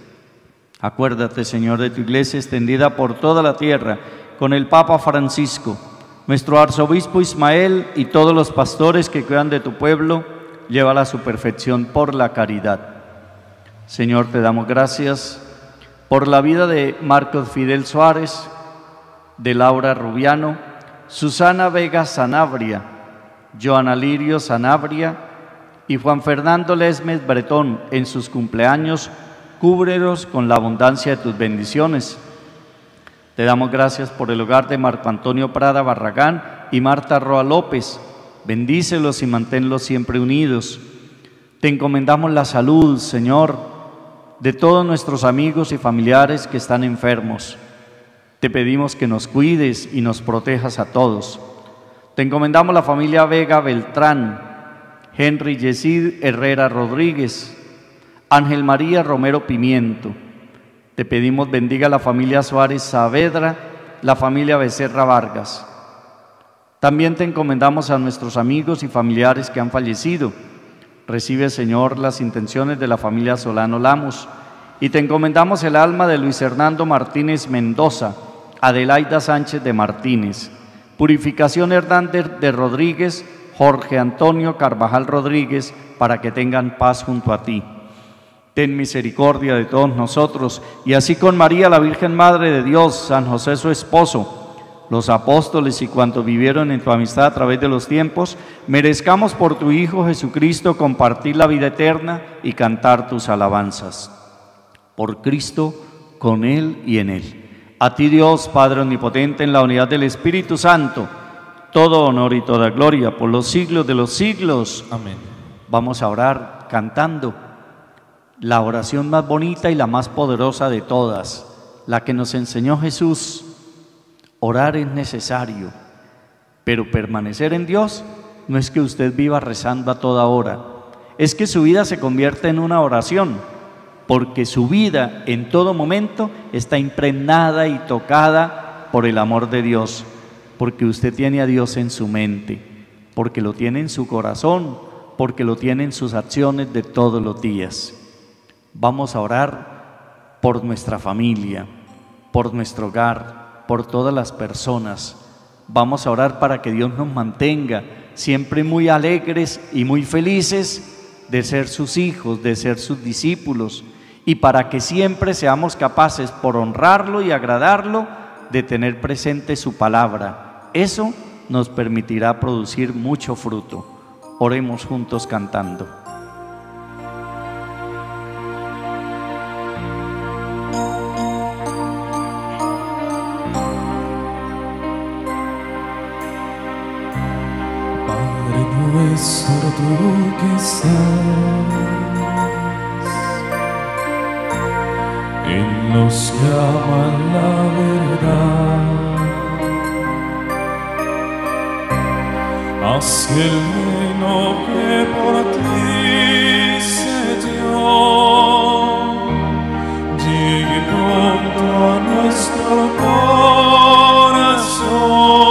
Acuérdate, Señor, de tu iglesia extendida por toda la tierra, con el Papa Francisco, nuestro arzobispo Ismael y todos los pastores que cuidan de tu pueblo. Llévala a su perfección por la caridad. Señor, te damos gracias por la vida de Marcos Fidel Suárez, de Laura Rubiano, Susana Vega Sanabria, Joana Lirio Sanabria y Juan Fernando Lesmes Bretón en sus cumpleaños. Cúbrelos con la abundancia de tus bendiciones. Te damos gracias por el hogar de Marco Antonio Prada Barragán y Marta Roa López. Bendícelos y manténlos siempre unidos. Te encomendamos la salud, Señor, de todos nuestros amigos y familiares que están enfermos. Te pedimos que nos cuides y nos protejas a todos. Te encomendamos la familia Vega Beltrán, Henry Yesid Herrera Rodríguez, Ángel María Romero Pimiento. Te pedimos bendiga la familia Suárez Saavedra, la familia Becerra Vargas. También te encomendamos a nuestros amigos y familiares que han fallecido. Recibe, Señor, las intenciones de la familia Solano Lamos. Y te encomendamos el alma de Luis Hernando Martínez Mendoza, Adelaida Sánchez de Martínez, Purificación Hernández de Rodríguez, Jorge Antonio Carvajal Rodríguez, para que tengan paz junto a ti. Ten misericordia de todos nosotros, y así con María, la Virgen Madre de Dios, San José su esposo, los apóstoles y cuantos vivieron en tu amistad a través de los tiempos, merezcamos por tu Hijo Jesucristo compartir la vida eterna y cantar tus alabanzas. Por Cristo, con Él y en Él. A ti, Dios, Padre omnipotente, en la unidad del Espíritu Santo, todo honor y toda gloria por los siglos de los siglos. Amén. Vamos a orar cantando la oración más bonita y la más poderosa de todas, la que nos enseñó Jesús. Orar es necesario, pero permanecer en Dios no es que usted viva rezando a toda hora, es que su vida se convierta en una oración, porque su vida en todo momento está impregnada y tocada por el amor de Dios, porque usted tiene a Dios en su mente, porque lo tiene en su corazón, porque lo tiene en sus acciones de todos los días. Vamos a orar por nuestra familia, por nuestro hogar, por todas las personas. Vamos a orar para que Dios nos mantenga siempre muy alegres y muy felices de ser sus hijos, de ser sus discípulos, y para que siempre seamos capaces, por honrarlo y agradarlo, de tener presente su palabra. Eso nos permitirá producir mucho fruto. Oremos juntos cantando. Nuestro, tú que estás en los que aman la verdad, haz que el vino que por ti se dio llegue pronto a nuestro corazón.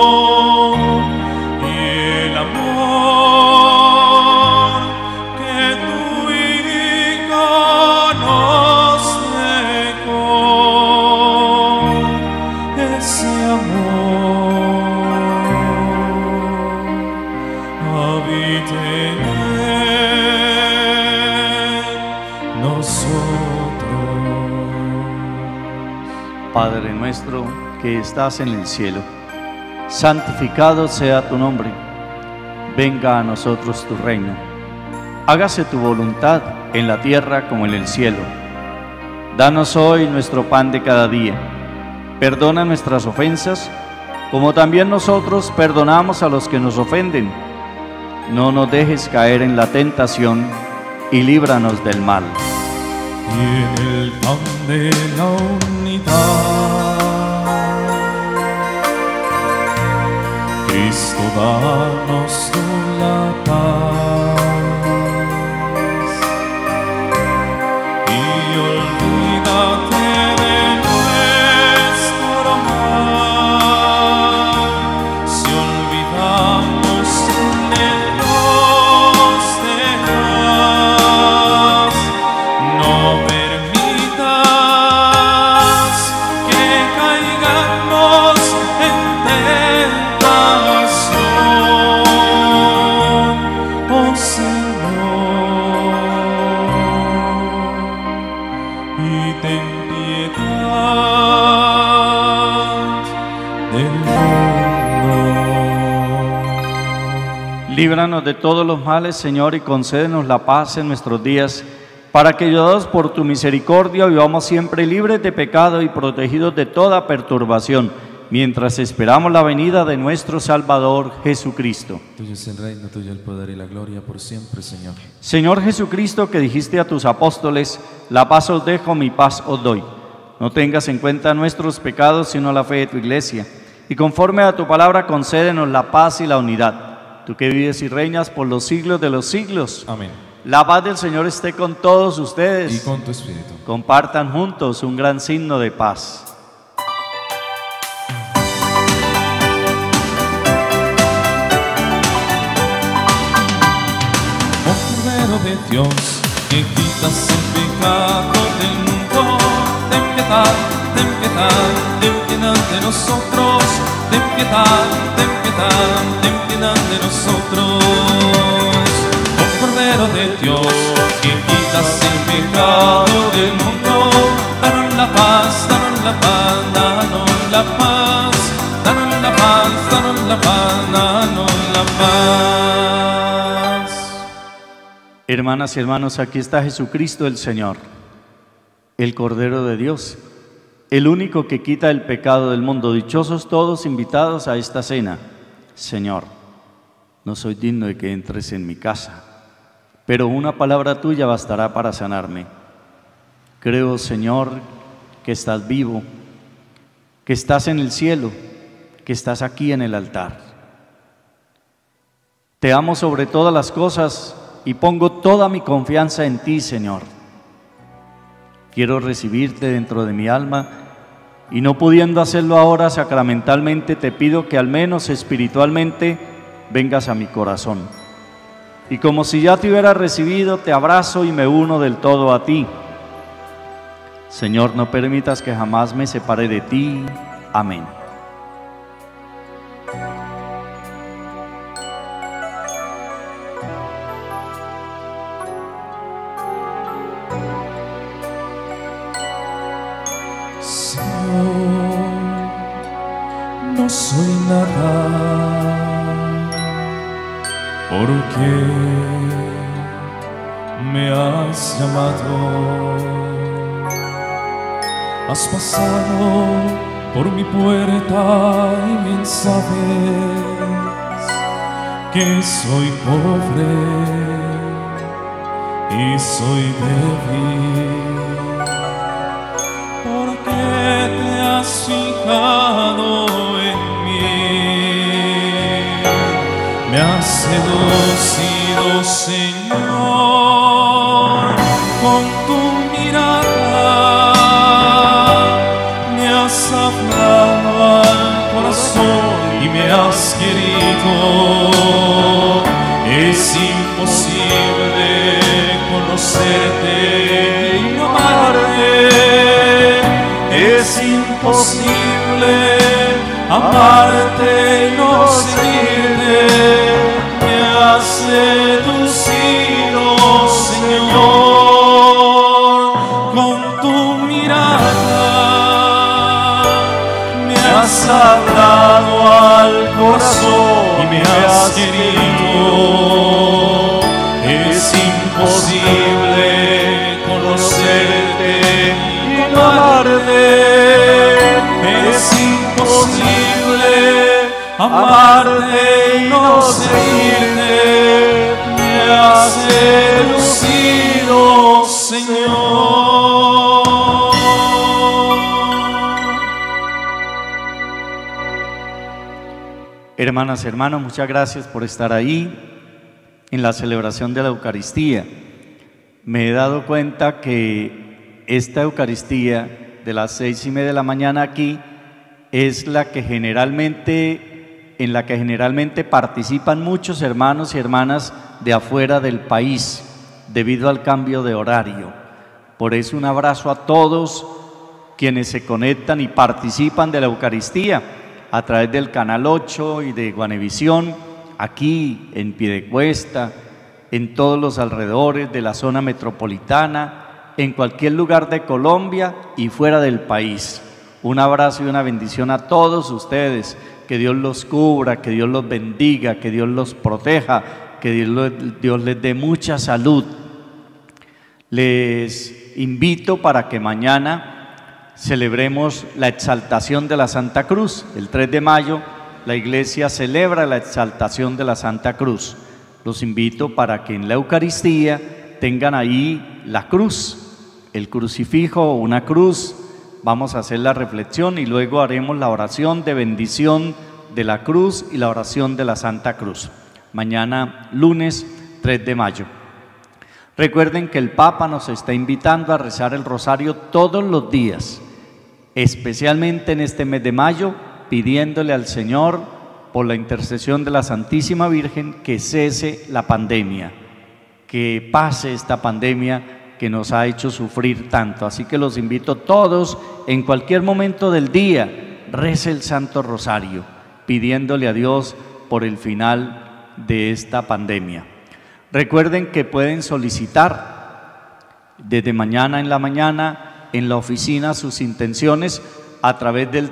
Padre nuestro que estás en el cielo, santificado sea tu nombre. Venga a nosotros tu reino. Hágase tu voluntad en la tierra como en el cielo. Danos hoy nuestro pan de cada día. Perdona nuestras ofensas, como también nosotros perdonamos a los que nos ofenden. No nos dejes caer en la tentación y líbranos del mal. Y en el pan de la unidad, Cristo, danos tú la paz, y olvídate de nuestro mal, si olvidamos de los demás. No permitas que caigamos en tentación, oh Señor, y ten piedad del mundo. Líbranos de todos los males, Señor, y concédenos la paz en nuestros días, para que, ayudados por tu misericordia, vivamos siempre libres de pecado y protegidos de toda perturbación, mientras esperamos la venida de nuestro Salvador Jesucristo. Tuyo es el reino, tuyo el poder y la gloria por siempre, Señor. Señor Jesucristo, que dijiste a tus apóstoles, la paz os dejo, mi paz os doy. No tengas en cuenta nuestros pecados, sino la fe de tu iglesia. Y conforme a tu palabra, concédenos la paz y la unidad. Tú que vives y reinas por los siglos de los siglos. Amén. La paz del Señor esté con todos ustedes. Y con tu espíritu. Compartan juntos un gran signo de paz. Oh Cordero de Dios, que quitas el pecado del mundo, ten piedad, ten piedad, ten piedad de nosotros, ten piedad, ten piedad, ten piedad de nosotros. Cordero de Dios, que quitas el pecado del mundo, danos la paz, danos la paz, danos la paz, danos la paz, danos la paz, danos la paz. Hermanas y hermanos, aquí está Jesucristo el Señor. el Cordero de Dios, el único que quita el pecado del mundo. Dichosos todos invitados a esta cena. Señor, no soy digno de que entres en mi casa, pero una palabra tuya bastará para sanarme. Creo, Señor, que estás vivo, que estás en el cielo, que estás aquí en el altar. Te amo sobre todas las cosas y pongo toda mi confianza en ti, Señor. Quiero recibirte dentro de mi alma y no pudiendo hacerlo ahora sacramentalmente, te pido que al menos espiritualmente vengas a mi corazón. Y como si ya te hubiera recibido, te abrazo y me uno del todo a ti. Señor, no permitas que jamás me separe de ti. Amén. Señor, no soy nada, porque me has llamado. Has pasado por mi puerta y bien sabes que soy pobre y soy débil, porque te has fijado en mí, me has seducido, Señor, con tu mirada. Hablado al corazón y me has querido. Es imposible conocerte y no amarte. Es imposible amarte y no seguirte. Me has seducido, Señor, con tu mirada. Has hablado al corazón y me has querido. Es imposible conocerte y no amarte. Es imposible amarte y no seguirte. Me has seducido, Señor. Hermanas, hermanos, muchas gracias por estar ahí en la celebración de la Eucaristía. Me he dado cuenta que esta Eucaristía de las 6:30 de la mañana aquí es en la que generalmente participan muchos hermanos y hermanas de afuera del país debido al cambio de horario. Por eso un abrazo a todos quienes se conectan y participan de la Eucaristía a través del Canal 8 y de Guanevisión, aquí en Piedecuesta, en todos los alrededores de la zona metropolitana, en cualquier lugar de Colombia y fuera del país. Un abrazo y una bendición a todos ustedes, que Dios los cubra, que Dios los bendiga, que Dios los proteja, que Dios les dé mucha salud. Les invito para que mañana celebremos la exaltación de la Santa Cruz. El 3 de mayo la Iglesia celebra la exaltación de la Santa Cruz. Los invito para que en la Eucaristía tengan ahí la cruz, el crucifijo o una cruz. Vamos a hacer la reflexión y luego haremos la oración de bendición de la cruz y la oración de la Santa Cruz. Mañana, lunes 3 de mayo. Recuerden que el Papa nos está invitando a rezar el rosario todos los días, especialmente en este mes de mayo, pidiéndole al Señor, por la intercesión de la Santísima Virgen, que cese la pandemia, que pase esta pandemia que nos ha hecho sufrir tanto. Así que los invito todos, en cualquier momento del día, rece el Santo Rosario, pidiéndole a Dios por el final de esta pandemia. Recuerden que pueden solicitar desde mañana en la mañana en la oficina sus intenciones a través del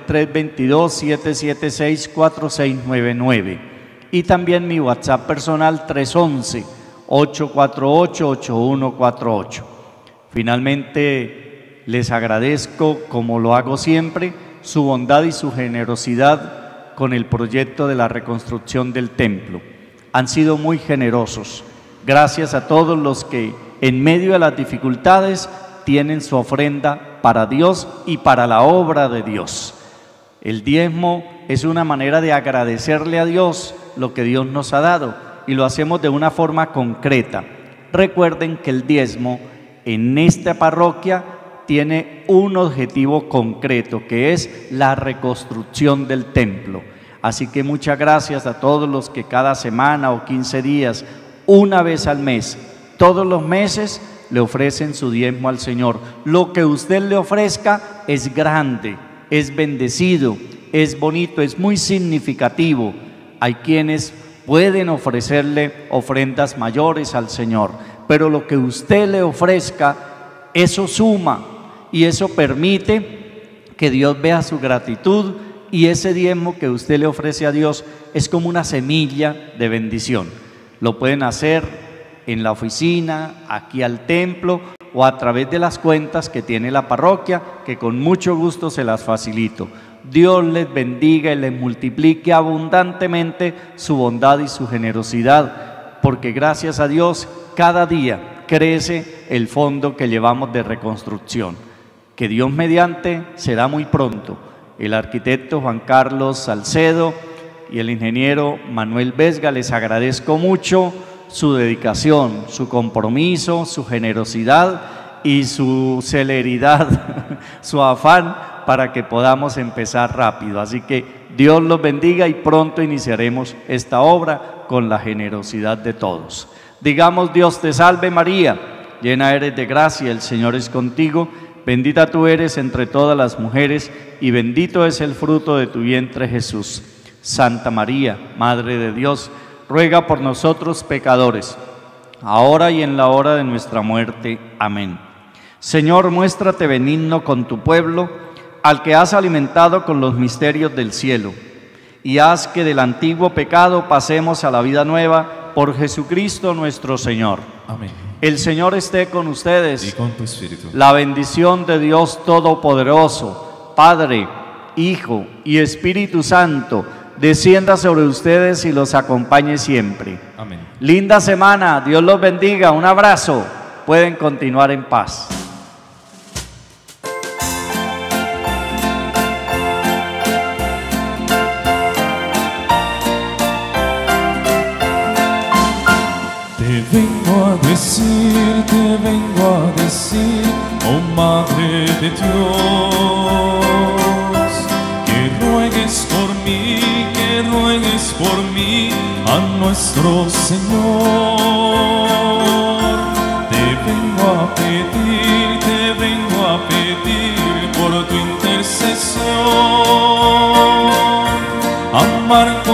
322-776-4699 y también mi WhatsApp personal 311-848-8148. Finalmente les agradezco, como lo hago siempre, su bondad y su generosidad con el proyecto de la reconstrucción del templo. Han sido muy generosos. Gracias a todos los que en medio de las dificultades tienen su ofrenda para Dios y para la obra de Dios. El diezmo es una manera de agradecerle a Dios lo que Dios nos ha dado y lo hacemos de una forma concreta. Recuerden que el diezmo en esta parroquia tiene un objetivo concreto, que es la reconstrucción del templo. Así que muchas gracias a todos los que cada semana o 15 días, una vez al mes, todos los meses, le ofrecen su diezmo al Señor. Lo que usted le ofrezca es grande, es bendecido, es bonito, es muy significativo. Hay quienes pueden ofrecerle ofrendas mayores al Señor, pero lo que usted le ofrezca, eso suma y eso permite que Dios vea su gratitud, y ese diezmo que usted le ofrece a Dios es como una semilla de bendición. Lo pueden hacer en la oficina, aquí al templo o a través de las cuentas que tiene la parroquia, que con mucho gusto se las facilito. Dios les bendiga y les multiplique abundantemente su bondad y su generosidad, porque gracias a Dios cada día crece el fondo que llevamos de reconstrucción, que Dios mediante será muy pronto. El arquitecto Juan Carlos Salcedo y el ingeniero Manuel Vesga, les agradezco mucho su dedicación, su compromiso, su generosidad y su celeridad, su afán para que podamos empezar rápido. Así que Dios los bendiga y pronto iniciaremos esta obra con la generosidad de todos. Digamos: Dios te salve María, llena eres de gracia, el Señor es contigo, bendita tú eres entre todas las mujeres y bendito es el fruto de tu vientre Jesús. Santa María, Madre de Dios, ruega por nosotros pecadores, ahora y en la hora de nuestra muerte. Amén. Señor, muéstrate benigno con tu pueblo, al que has alimentado con los misterios del cielo, y haz que del antiguo pecado pasemos a la vida nueva por Jesucristo nuestro Señor. Amén. El Señor esté con ustedes. Y con tu espíritu. La bendición de Dios Todopoderoso, Padre, Hijo y Espíritu Santo, descienda sobre ustedes y los acompañe siempre. Amén. Linda semana, Dios los bendiga, un abrazo, pueden continuar en paz. Te vengo a decir, oh Madre de Dios, que ruegues por mí a nuestro Señor. Te vengo a pedir por tu intercesión, amar